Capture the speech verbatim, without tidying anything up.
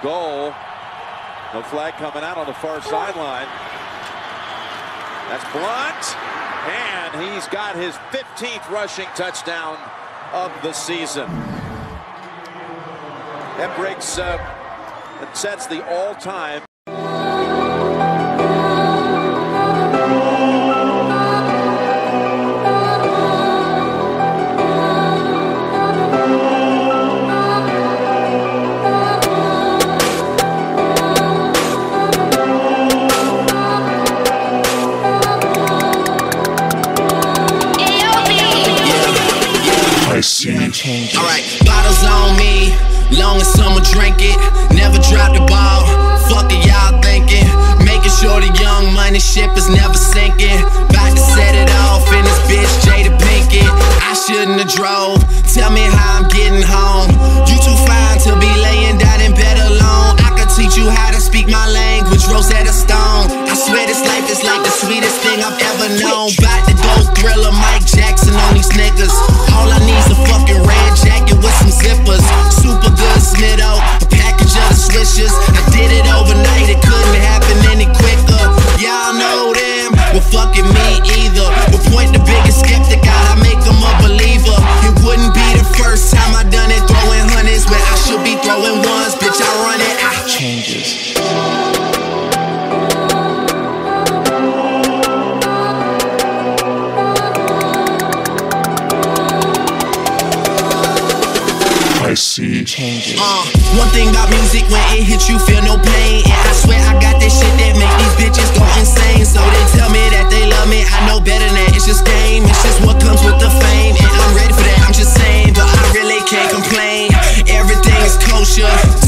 goal. No flag coming out on the far sideline. That's Blount, and he's got his fifteenth rushing touchdown of the season. That breaks, uh, that sets the all-time. Yeah. Alright, bottles on me, long as someone drink it. Never drop the ball, fuck it y'all thinking. Making sure the young money ship is never sinking. About to set it off in this bitch Jada Pinkett. I shouldn't have drove, tell me how I'm getting home. You too fine to be laying down in bed alone. I could teach you how to speak my language, Rosetta Stone. I swear this life is like the sweetest thing I've ever known. About to go Thriller, Mike Jackson on these niggas. All I need's a fucking red jacket with some zippers. Super good Smitto, a package of the swishers. I did it overnight, it couldn't happen any quicker. Y'all know them, well fucking me either. We'll point the biggest skeptic out, I make them a believer. It wouldn't be the first time I done it, throwing hundreds when I should be throwing ones. Bitch, I run it, I changes. I see changes. Uh, one thing about music, when it hits you, feel no pain. And I swear I got this shit that make these bitches go insane. So they tell me that they love me, I know better than that. It's just game, it's just what comes with the fame. And I'm ready for that, I'm just saying, but I really can't complain. Everything is kosher.